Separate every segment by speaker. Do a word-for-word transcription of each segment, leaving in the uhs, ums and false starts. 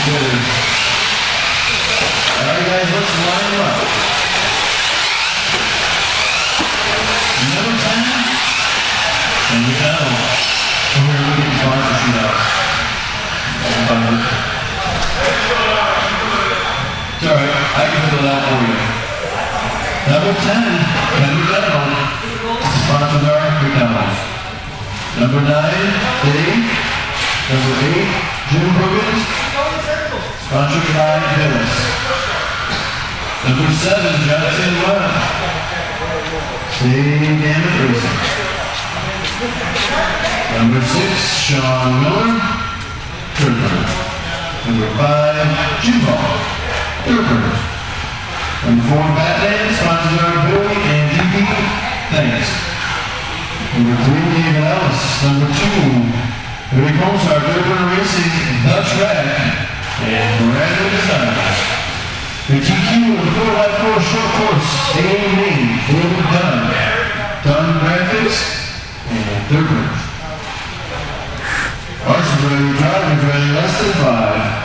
Speaker 1: two. All right, guys, let's line them up. Number ten, and we go. We're going to look at the sponsorship now. It's all right, I can fill it out for you. Number ten, Henry Dental. Sponsors are McDonald's. Number nine, Dave. Number eight, Jim Brookins. Sponsored by Dennis. Number seven, Johnson Webb. Stay damn it racing. Number six, Sean Miller. Dirtburner. Number five, Jim Ball. Dirtburner. Number four, Batman. Sponsors are Billy and G P. Thanks. Number three, David Ellis. Number two, Eric Mozart, Dirtburner Racing, The Track, and Brandon Design. The T Q and four by four short course, A A name, David Dunn, Dunn Graphics, and Dirtburner. Parsons ready, drivers ready, less than five.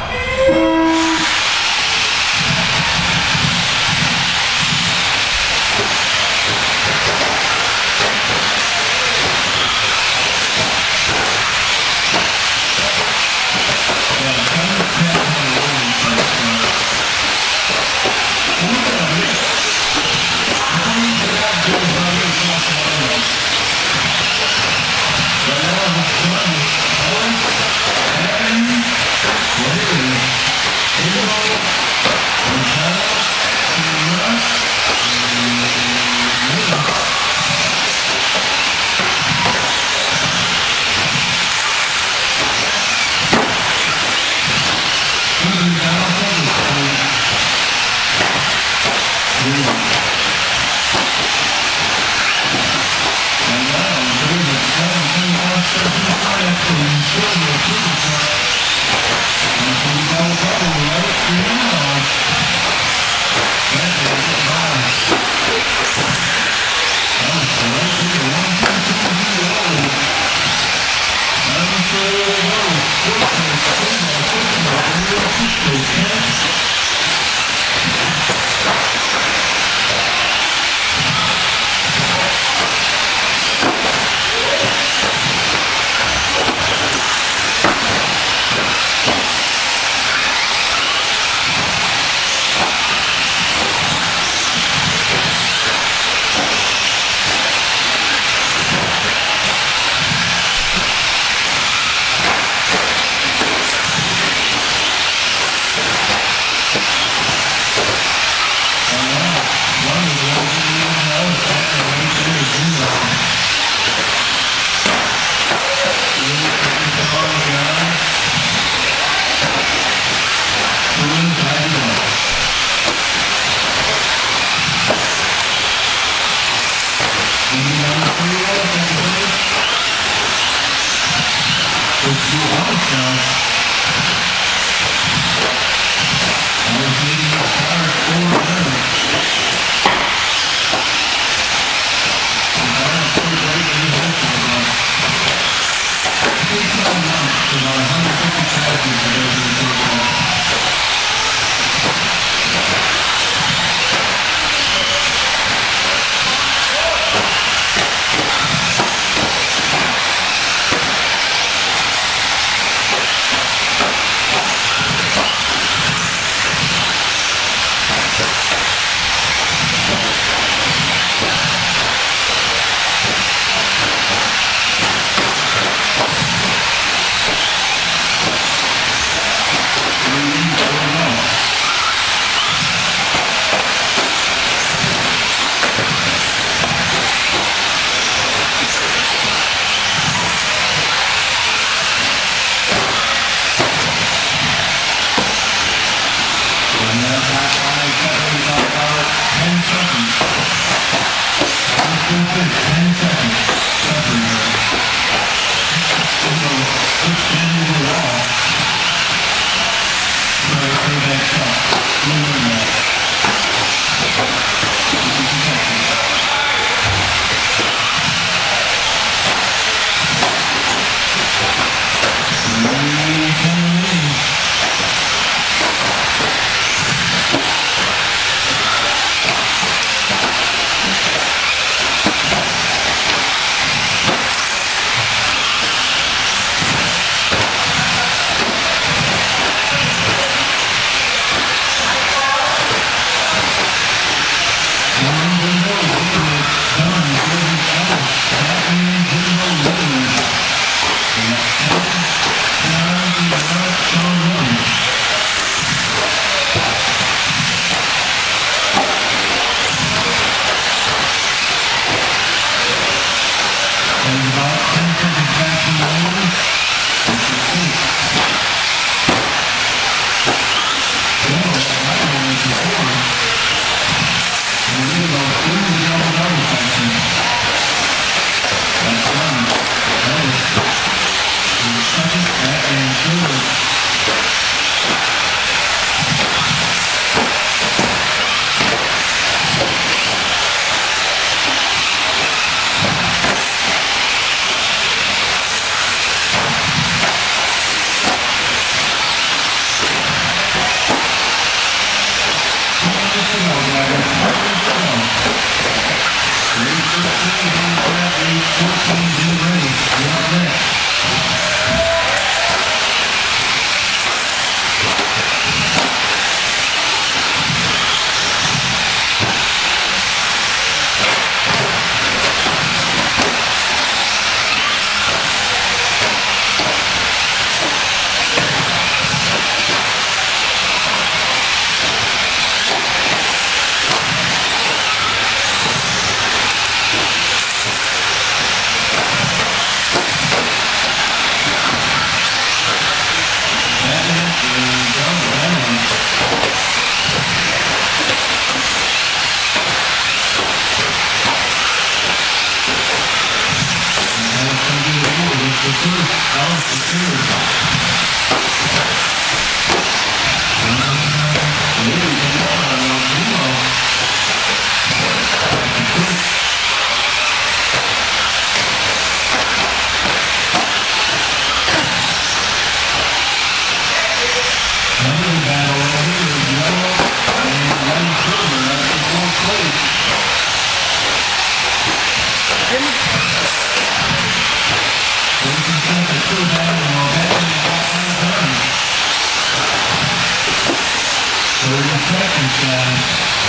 Speaker 1: seconds, guys.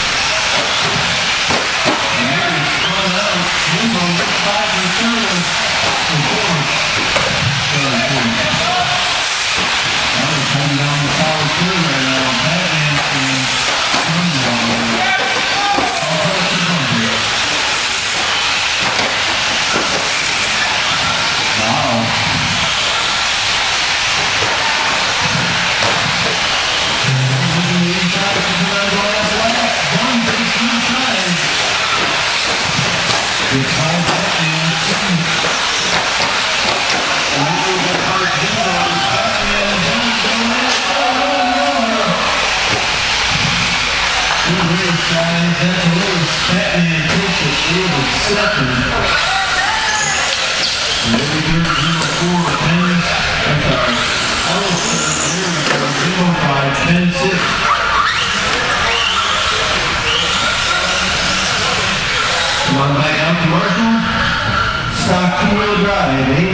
Speaker 1: And here is spun out. Jimbo gets five and seven. And four. Sorry, four. That was coming down the power two right now. Batman and Jimbo. All pressure bumping. Wow. Batman takes it over second. And there we go, zero four, ten. I'm sorry. Oh, here we go, zero five, ten six. Come on back out to Marshall. Stock two-wheel drive, eight.